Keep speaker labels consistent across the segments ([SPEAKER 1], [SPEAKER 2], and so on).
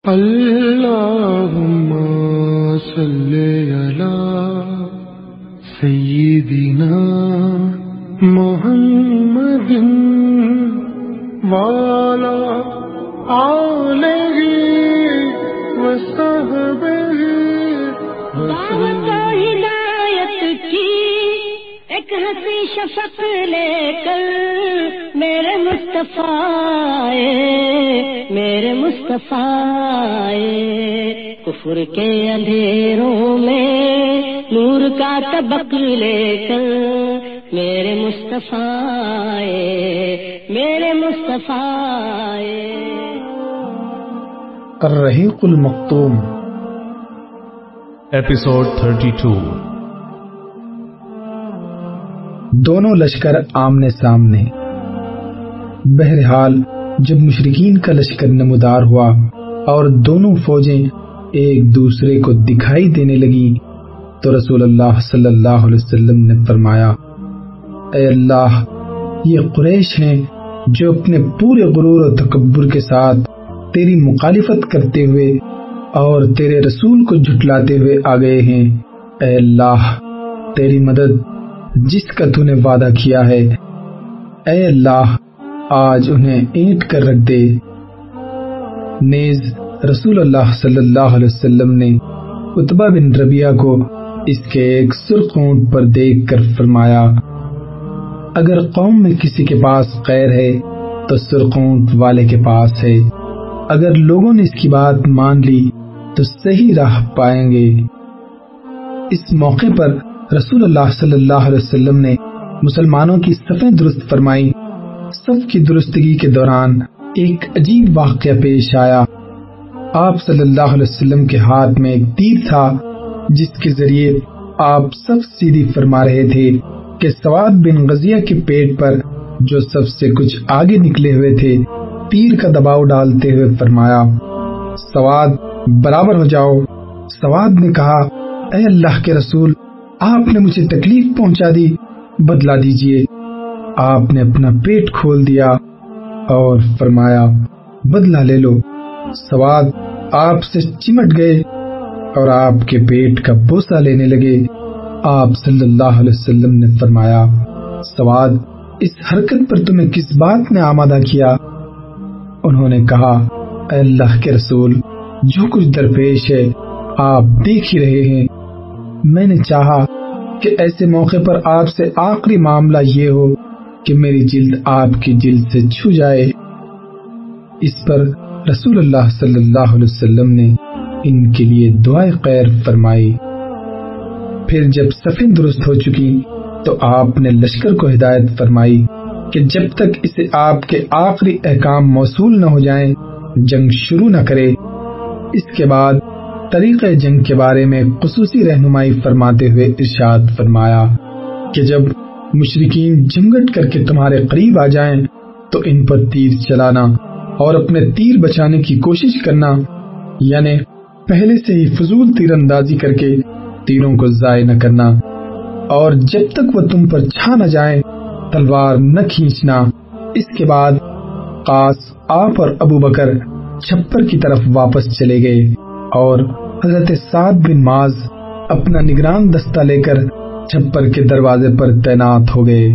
[SPEAKER 1] اللهم صل على سيدنا محمد وعلى آله وصحبه
[SPEAKER 2] دعوت ہدایت کی ایک ہنسی شفق لے کر میرے مصطفیٰ کفر کے اندھیروں میں نور کا طبق لے کر میرے مصطفیٰ
[SPEAKER 3] الرحیق المختوم
[SPEAKER 4] ایپیسوڈ 32۔
[SPEAKER 3] دونوں لشکر آمنے سامنے۔ بہرحال جب مشرکین کا لشکر نمودار ہوا اور دونوں فوجیں ایک دوسرے کو دکھائی دینے لگی تو رسول اللہ صلی اللہ علیہ وسلم نے فرمایا، اے اللہ، یہ قریش ہیں جو اپنے پورے غرور و تکبر کے ساتھ تیری مخالفت کرتے ہوئے اور تیرے رسول کو جھٹلاتے ہوئے آ گئے ہیں۔ اے اللہ، تیری مدد جس کا تو نے وعدہ کیا ہے، اے اللہ آج انہیں اینٹ کر رکھ دے۔ نیز رسول اللہ صلی اللہ علیہ وسلم نے عتبہ بن ربیعہ کو اس کے ایک سرخ اونٹ پر دیکھ کر فرمایا، اگر قوم میں کسی کے پاس خیر ہے تو سرخ اونٹ والے کے پاس ہے، اگر لوگوں نے اس کی بات مان لی تو صحیح راہ پائیں گے۔ اس موقع پر رسول اللہ صلی اللہ علیہ وسلم نے مسلمانوں کی صفیں درست فرمائی۔ صف کی درستگی کے دوران ایک عجیب واقعہ پیش آیا۔ آپ صلی اللہ علیہ وسلم کے ہاتھ میں ایک تیر تھا جس کے ذریعے آپ صف سیدھی فرما رہے تھے کہ سواد بن غزیہ کے پیٹ پر جو سب سے کچھ آگے نکلے ہوئے تھے تیر کا دباؤ ڈالتے ہوئے فرمایا، سواد برابر ہو جاؤ۔ سواد نے کہا، اے اللہ کے رسول، آپ نے مجھے تکلیف پہنچا دی، بدلا دیجئے۔ آپ نے اپنا پیٹ کھول دیا اور فرمایا، بدلا لے لو۔ سواد آپ سے چمٹ گئے اور آپ کے پیٹ کا بوسہ لینے لگے۔ آپ صلی اللہ علیہ وسلم نے فرمایا، سواد، اس حرکت پر تمہیں کس بات نے آمادہ کیا؟ انہوں نے کہا، اے اللہ کے رسول، جو کچھ درپیش ہے آپ دیکھ ہی رہے ہیں۔ میں نے چاہا کہ ایسے موقع پر آپ سے آخری معاملہ یہ ہو کہ میری جلد آپ کی جلد سے چھو جائے۔ اس پر رسول اللہ صلی اللہ علیہ وسلم نے ان کے لیے دعائے خیر فرمائی۔ پھر جب صفیں درست ہو چکی تو آپ نے لشکر کو ہدایت فرمائی کہ جب تک اسے آپ کے آخری احکام موصول نہ ہو جائیں جنگ شروع نہ کرے۔ اس کے بعد طریقہ جنگ کے بارے میں خصوصی رہنمائی فرماتے ہوئے ارشاد فرمایا کہ جب مشرکین جمگٹ کر کے تمہارے قریب آ جائیں تو ان پر تیر چلانا اور اپنے تیر بچانے کی کوشش کرنا، یعنی پہلے سے ہی فضول تیر اندازی کر کے تیروں کو ضائع نہ کرنا، اور جب تک وہ تم پر چھا نہ جائیں تلوار نہ کھینچنا۔ اس کے بعد قاص، آپ اور ابو بکر چھپر کی طرف واپس چلے گئے اور حضرت سعد بن معاذ اپنا نگران دستہ لے کر چھپر کے دروازے پر تعینات ہو گئے۔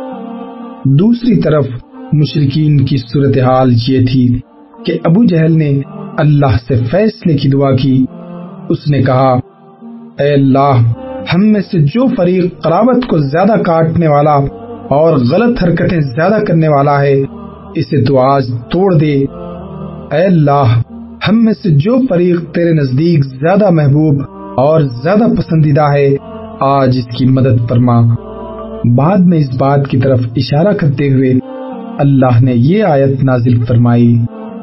[SPEAKER 3] دوسری طرف مشرکین کی صورتحال یہ تھی کہ ابو جہل نے اللہ سے فیصلے کی دعا کی۔ اس نے کہا، اے اللہ، ہم میں سے جو فریق قرابت کو زیادہ کاٹنے والا اور غلط حرکتیں زیادہ کرنے والا ہے اسے تو آج توڑ دے۔ اے اللہ، ہم میں سے جو فریق تیرے نزدیک زیادہ محبوب اور زیادہ پسندیدہ ہے آج اس کی مدد فرما۔ بعد میں اس بات کی طرف اشارہ کرتے ہوئے اللہ نے یہ آیت نازل فرمائی،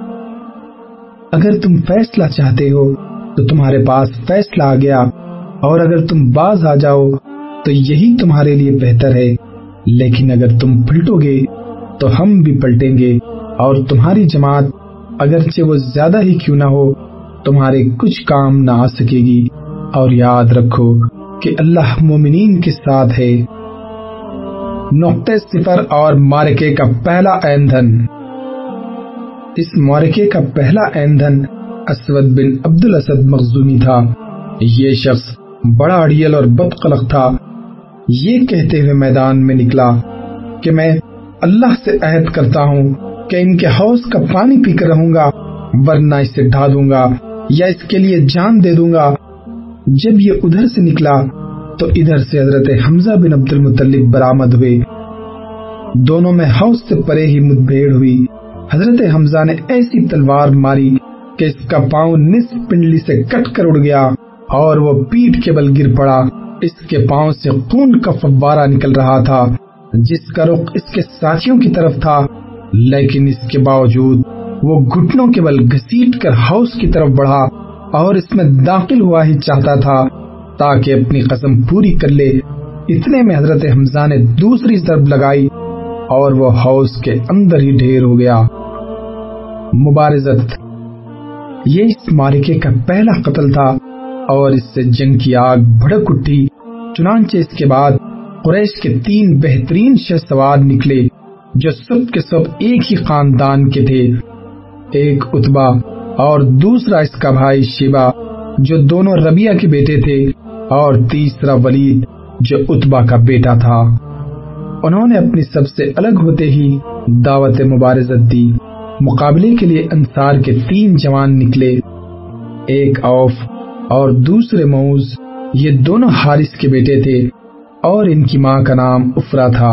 [SPEAKER 3] اگر تم فیصلہ چاہتے ہو تو تمہارے پاس فیصلہ آ گیا، اور اگر تم باز آ جاؤ تو یہی تمہارے لیے بہتر ہے، لیکن اگر تم پلٹو گے تو ہم بھی پلٹیں گے، اور تمہاری جماعت اگرچہ وہ زیادہ ہی کیوں نہ ہو تمہارے کچھ کام نہ آ سکے گی، اور یاد رکھو کہ اللہ مومنین کے ساتھ ہے۔ نقطہ صفر اور معرکے کا پہلا ایندھن۔ اس معرکے کا پہلا ایندھن اسود بن عبد الاسد مخزومی تھا۔ یہ شخص بڑا اڑیل اور بدخلق تھا۔ یہ کہتے ہوئے میدان میں نکلا کہ میں اللہ سے عہد کرتا ہوں کہ ان کے حوض کا پانی پی کر رہوں گا، ورنہ اسے ڈھا دوں گا یا اس کے لیے جان دے دوں گا۔ جب یہ ادھر سے نکلا تو ادھر سے حضرت حمزہ بن عبد المطلب برآمد ہوئے۔ دونوں میں حوض سے پرے ہی مدبھیڑ ہوئی۔ حضرت حمزہ نے ایسی تلوار ماری کہ اس کا پاؤں نصف پنڈلی سے کٹ کر اڑ گیا اور وہ پیٹھ کے بل گر پڑا۔ اس کے پاؤں سے خون کا فوارہ نکل رہا تھا، جس کا رخ اس کے ساتھیوں کی طرف تھا، لیکن اس کے باوجود وہ گھٹنوں کے بل گھسیٹ کر حوض کی طرف بڑھا اور اس میں داخل ہوا ہی چاہتا تھا تاکہ اپنی قسم پوری کر لے۔ اتنے میں حضرت حمزہ نے دوسری ضرب لگائی اور وہ حوض کے اندر ہی ڈھیر ہو گیا۔ مبارزت یہ اس معرکے کا پہلا قتل تھا اور اس سے جنگ کی آگ بھڑک اٹھی۔ چنانچہ اس کے بعد قریش کے 3 بہترین شہسوار نکلے جو سب کے سب ایک ہی خاندان کے تھے، ایک عتبہ اور دوسرا اس کا بھائی شیبہ جو دونوں ربیہ کے بیٹے تھے، اور تیسرا ولید جو عتبہ کا بیٹا تھا۔ انہوں نے اپنی سب سے الگ ہوتے ہی دعوت مبارزت دی۔ مقابلے کے لیے انصار کے 3 جوان نکلے، ایک عوف اور دوسرے معوذ، یہ دونوں حارث کے بیٹے تھے اور ان کی ماں کا نام افرا تھا۔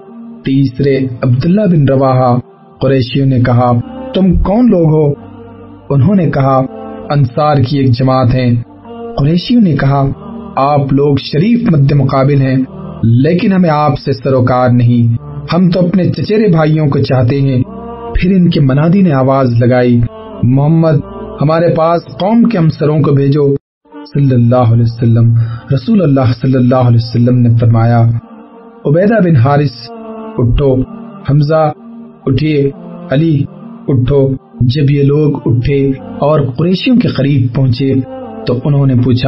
[SPEAKER 3] تیسرے عبداللہ بن رواحہ۔ قریشیوں نے کہا تم کون لوگ ہو؟ انہوں نے کہا انصار کی ایک جماعت ہیں۔ قریشیوں نے کہا آپ لوگ شریف مد مقابل ہیں، لیکن ہمیں آپ سے سروکار نہیں، ہم تو اپنے چچیرے بھائیوں کو چاہتے ہیں۔ پھر ان کے منادی نے آواز لگائی محمد ہمارے پاس قوم کے ہمسروں کو بھیجو صلی اللہ علیہ وسلم۔ رسول اللہ صلی اللہ علیہ وسلم نے فرمایا عبیدہ بن حارث اٹھو، حمزہ اٹھیے، علی اٹھو۔ جب یہ لوگ اٹھے اور قریشیوں کے قریب پہنچے تو انہوں نے پوچھا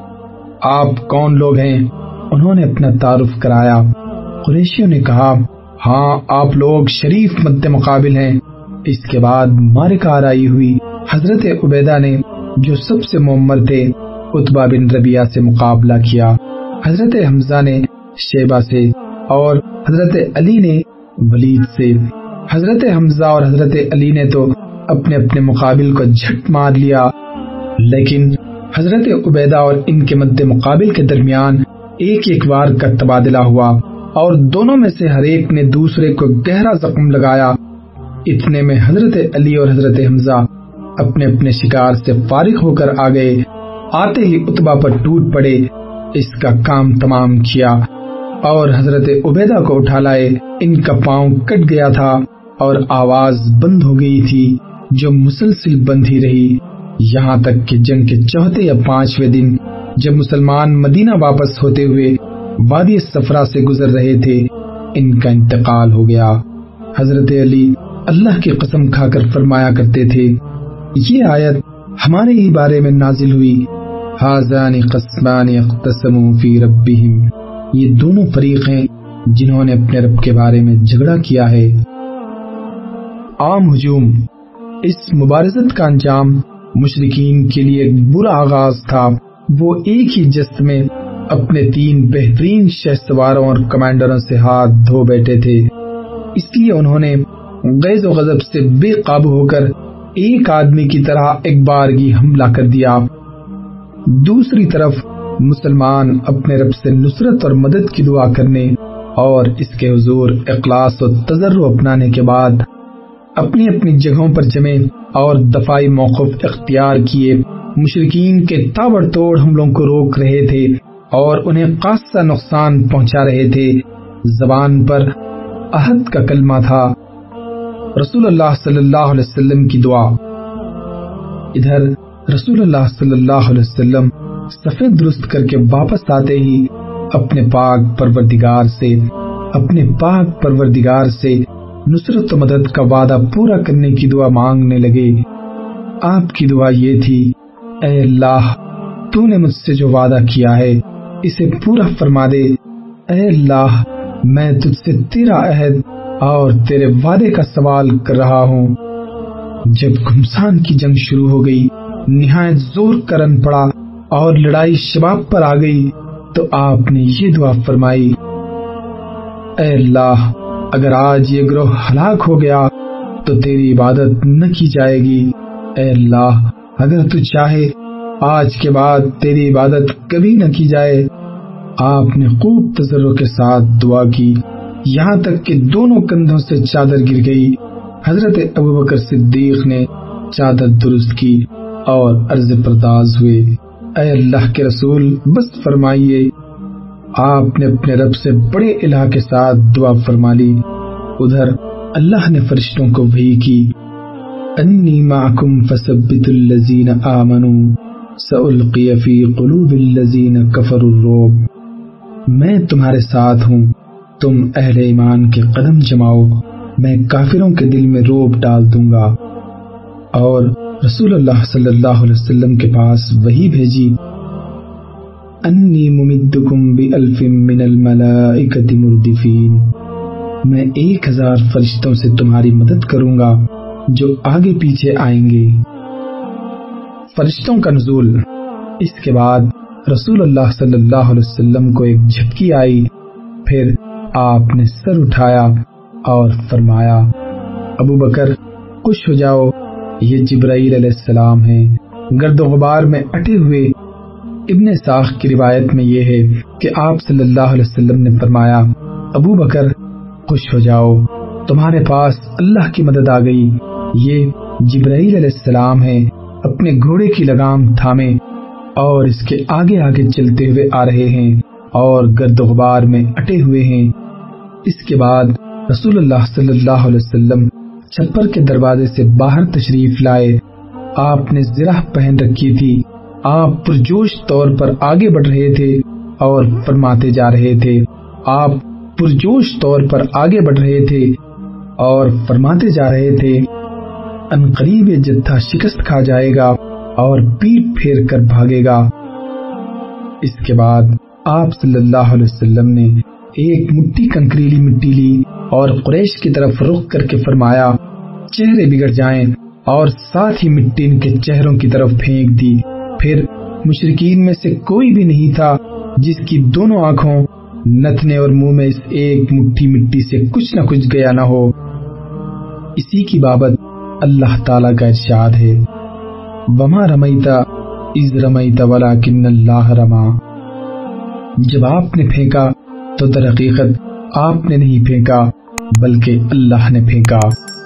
[SPEAKER 3] آپ کون لوگ ہیں؟ انہوں نے اپنا تعارف کرایا۔ قریشیوں نے کہا ہاں آپ لوگ شریف مد مقابل ہیں۔ اس کے بعد معرکہ آرائی ہوئی۔ حضرت عبیدہ نے جو سب سے معمر تھے عتبہ بن ربیہ سے مقابلہ کیا، حضرت حمزہ نے شیبہ سے اور حضرت علی نے ولید سے۔ حضرت حمزہ اور حضرت علی نے تو اپنے اپنے مقابل کو جھٹ مار لیا، لیکن حضرت عبیدہ اور ان کے مد مقابل کے درمیان ایک ایک وار کا تبادلہ ہوا اور دونوں میں سے ہر ایک نے دوسرے کو گہرا زخم لگایا۔ اتنے میں حضرت علی اور حضرت حمزہ اپنے اپنے شکار سے فارغ ہو کر آ گئے۔ آتے ہی عتبہ پر ٹوٹ پڑے، اس کا کام تمام کیا اور حضرت عبیدہ کو اٹھا لائے۔ ان کا پاؤں کٹ گیا تھا اور آواز بند ہو گئی تھی جو مسلسل بند ہی رہی، یہاں تک کہ جنگ کے 4 یا 5ویں دن جب مسلمان مدینہ واپس ہوتے ہوئے وادی صفرا سے گزر رہے تھے ان کا انتقال ہو گیا۔ حضرت علی اللہ کی قسم کھا کر فرمایا کرتے تھے یہ آیت ہمارے ہی بارے میں نازل ہوئی، ہذان قسمان اختصموا فی ربہم، یہ دونوں فریق ہیں جنہوں نے اپنے رب کے بارے میں جھگڑا کیا ہے۔ عام ہجوم اس مبارزت کا انجام مشرکین کے لیے ایک برا آغاز تھا۔ وہ ایک ہی جست میں اپنے 3 بہترین شہسواروں اور کمانڈروں سے ہاتھ دھو بیٹھے تھے، اس لیے انہوں نے غیظ و غضب سے بے قابو ہو کر ایک آدمی کی طرح ایک بارگی حملہ کر دیا۔ دوسری طرف مسلمان اپنے رب سے نصرت اور مدد کی دعا کرنے اور اس کے حضور اخلاص و تضرع اپنانے کے بعد اپنی اپنی جگہوں پر جمے اور دفاعی موقف اختیار کیے، مشرکین کے تابڑ توڑ حملوں کو روک رہے تھے اور انہیں خاصا نقصان پہنچا رہے تھے۔ زبان پر عہد کا کلمہ تھا، رسول اللہ صلی اللہ علیہ وسلم کی دعا۔ ادھر رسول اللہ صلی اللہ علیہ وسلم صفیں درست کر کے واپس آتے ہی اپنے پاک پروردگار سے نصرت و مدد کا وعدہ پورا کرنے کی دعا مانگنے لگے۔ آپ کی دعا یہ تھی اے اللہ تو نے مجھ سے جو وعدہ کیا ہے اسے پورا فرما دے۔ اے اللہ میں تجھ سے تیرا عہد اور تیرے وعدے کا سوال کر رہا ہوں۔ جب گھمسان کی جنگ شروع ہو گئی نہایت زور کرن پڑا اور لڑائی شباب پر آ گئی تو آپ نے یہ دعا فرمائی: اے اللہ، اگر آج یہ گروہ ہلاک ہو گیا تو تیری عبادت نہ کی جائے گی۔ اے اللہ، اگر تو چاہے آج کے بعد تیری عبادت کبھی نہ کی جائے۔ آپ نے خوب تضرع کے ساتھ دعا کی، یہاں تک کہ دونوں کندھوں سے چادر گر گئی۔ حضرت ابوبکر صدیق نے چادر درست کی اور عرض پرداز ہوئے: اے اللہ کے رسول، بس فرمائیے۔ آپ نے اپنے رب سے بڑے الہ کے ساتھ دعا فرما لی۔ ادھر اللہ نے فرشتوں کو وحی کی: انی معکم فثبتوا الذین آمنوا سألقی فی قلوب الذین کفروا الرعب۔ میں تمہارے ساتھ ہوں، تم اہل ایمان کے قدم جماؤ، میں کافروں کے دل میں رعب ڈال دوں گا۔ اور رسول اللہ صلی اللہ علیہ وسلم کے پاس وحی بھیجی: انی ممدکم بألف من الملائکۃ مردفین۔ میں 1000 فرشتوں سے تمہاری مدد کروں گا جو آگے پیچھے آئیں گے۔ فرشتوں کا نزول۔ اس کے بعد رسول اللہ صلی اللہ علیہ وسلم کو ایک جھپکی آئی، پھر آپ نے سر اٹھایا اور فرمایا: ابو بکر، خوش ہو جاؤ، یہ جبرائیل علیہ السلام ہیں، گرد و غبار میں اٹے ہوئے۔ ابن ساخ کی روایت میں یہ ہے کہ آپ صلی اللہ علیہ وسلم نے فرمایا: ابو بکر، خوش ہو جاؤ، تمہارے پاس اللہ کی مدد آ گئی، یہ جبرائیل علیہ السلام ہیں، اپنے گھوڑے کی لگام تھامے اور اس کے آگے آگے چلتے ہوئے آ رہے ہیں اور گرد و غبار میں اٹے ہوئے ہیں۔ اس کے بعد رسول اللہ صلی اللہ علیہ وسلم چھپر کے دروازے سے باہر تشریف لائے۔ آپ نے زرہ پہن رکھی تھی، آپ پرجوش طور پر آگے بڑھ رہے تھے اور فرماتے جا رہے تھے، آپ پرجوش طور پر آگے بڑھ رہے تھے اور فرماتے جا رہے تھے: ان قریب یہ جتھا شکست کھا جائے گا اور پیٹ پھیر کر بھاگے گا۔ اس کے بعد آپ صلی اللہ علیہ وسلم نے ایک مٹھی کنکریلی مٹی لی اور قریش کی طرف رخ کر کے فرمایا: چہرے بگڑ جائیں، اور ساتھ ہی مٹی ان کے چہروں کی طرف پھینک دی۔ پھر مشرکین میں سے کوئی بھی نہیں تھا جس کی دونوں آنکھوں، نتنے اور منہ میں اس ایک مٹھی مٹی سے کچھ نہ کچھ گیا نہ ہو۔ اسی کی بابت اللہ تعالیٰ کا ارشاد ہے: وما رمیت اذ رمیت ولکن اللہ رما۔ جب آپ نے پھینکا تو در حقیقت آپ نے نہیں پھینکا بلکہ اللہ نے پھینکا۔